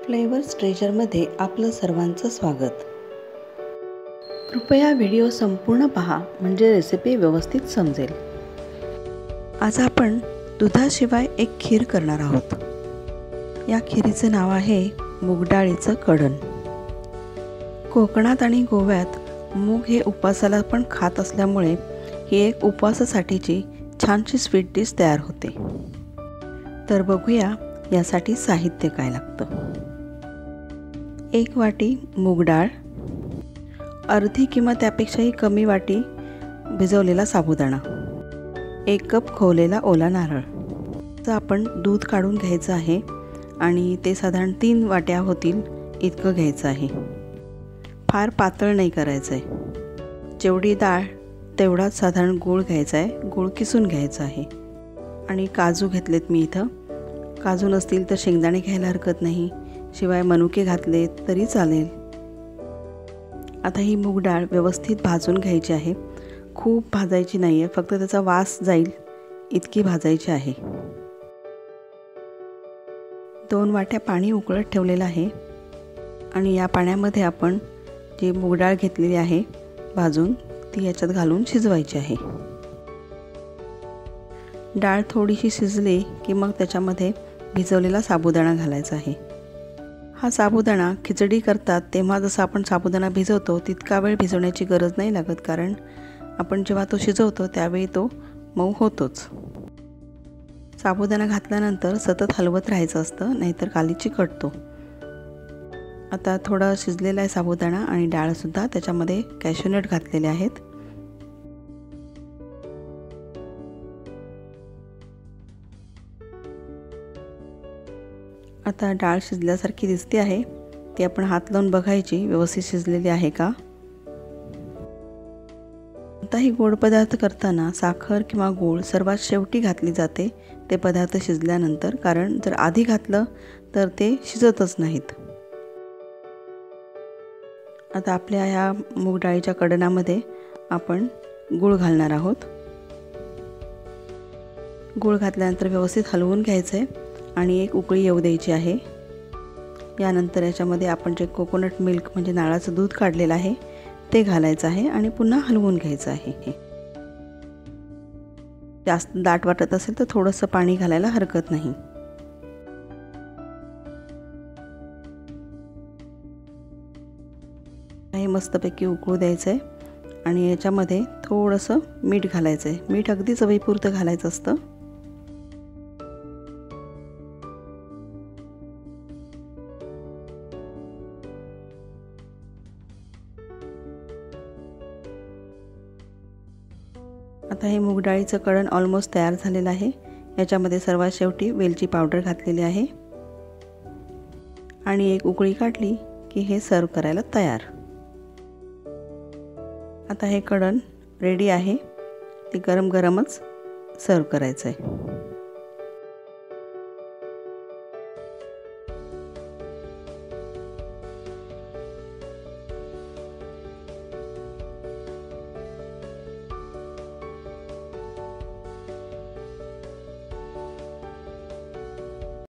Flavours ट्रेजरमध्ये आपलं सर्वांचं स्वागत. कृपया व्हिडिओ संपूर्ण पहा म्हणजे रेसिपी व्यवस्थित समजेल. आज आपण दुधाशिवाय एक खीर करणार आहोत. या खीरीचं नाव आहे मूग डाळीचं कडण. कोकणात आणि गोव्यात मूग हे उपवासाला पण खात असल्यामुळे ही एक उपवासासाठीची छानशी स्वीट डिश तयार होते. तर बघूया यासाठी साहित्य काय लागतं. 1 वाटी मूग डाळ, अर्धी किंवा त्यापेक्षाही कमी वाटी भिजवलेला साबुदाणा, 1 कप खोवलेला ओला नारळ. तर आपण दूध काढून घ्यायचं आहे आणि ते साधारण 3 वाट्या होतील इतकं घ्यायचं आहे. फार पातळ नाही करायचं आहे. जेवढी डाळ तेवढाच साधारण गूळ घ्यायचा आहे. गूळ किसून घ्यायचा आहे. आणि काजू घेतलेत मी इथं. काजू नसतील तर शेंगदाणे घ्यायला हरकत नाही, शिवाय मनुके घातले तरी चालेल. आता ही मूग डाळ व्यवस्थित भाजून घ्यायची आहे. खूप भाजायची नाही आहे, फक्त त्याचा वास जाईल इतकी भाजायची आहे. 2 वाट्या पाणी उकळत ठेवलेलं आहे आणि या पाण्यामध्ये आपण जी मूग डाळ घेतलेली आहे भाजून ती याच्यात घालून शिजवायची आहे. डाळ थोडीशी शिजली की मग त्याच्यामध्ये भिजवलेला साबुदाणा घालायचा आहे. हा साबुदाणा खिचडी करतात तेव्हा जसं आपण साबुदाणा भिजवतो तितका वेळ भिजवण्याची गरज नाही लागत, कारण आपण जेव्हा तो शिजवतो त्यावेळी तो मऊ होतोच. साबुदाणा घातल्यानंतर सतत हलवत राहायचं असतं, नाहीतर खाली चिकटतो. आता थोडा शिजलेला आहे साबुदाणा आणि डाळसुद्धा. त्याच्यामध्ये कॅश्यूनट घातलेले आहेत. आता डाळ शिजल्यासारखी दिसते आहे. ती आपण हात लावून बघायची व्यवस्थित शिजलेली आहे का. कोणताही गोड पदार्थ करताना साखर किंवा गूळ सर्वात शेवटी घातली जाते ते पदार्थ शिजल्यानंतर, कारण जर आधी घातलं तर ते शिजतच नाहीत. आता आपल्या ह्या मूग डाळीच्या कडणामध्ये आपण गूळ घालणार आहोत. गूळ घातल्यानंतर व्यवस्थित हलवून घ्यायचं आहे आणि एक उकळी येऊ द्यायची आहे. यानंतर याच्यामध्ये आपण जे कोकोनट मिल्क म्हणजे नारळाचं दूध काढलेलं आहे ते घालायचं आहे आणि पुन्हा हलवून घ्यायचं आहे. जास्त दाट वाटत असेल तर थोडंसं पाणी घालायला हरकत नाही. हे मस्तपैकी उकळू द्यायचं आहे आणि याच्यामध्ये थोडंसं मीठ घालायचं आहे. मीठ अगदी चवीपुरतं घालायचं असतं. आता हे मूग डाळीचं कडण ऑलमोस्ट तयार झालेलं आहे. याच्यामध्ये सर्वात शेवटी वेलची पावडर घातलेली आहे आणि एक उकळी काढली की हे सर्व करायला तयार. आता हे कडण रेडी आहे. ते गरम गरमच सर्व करायचं आहे.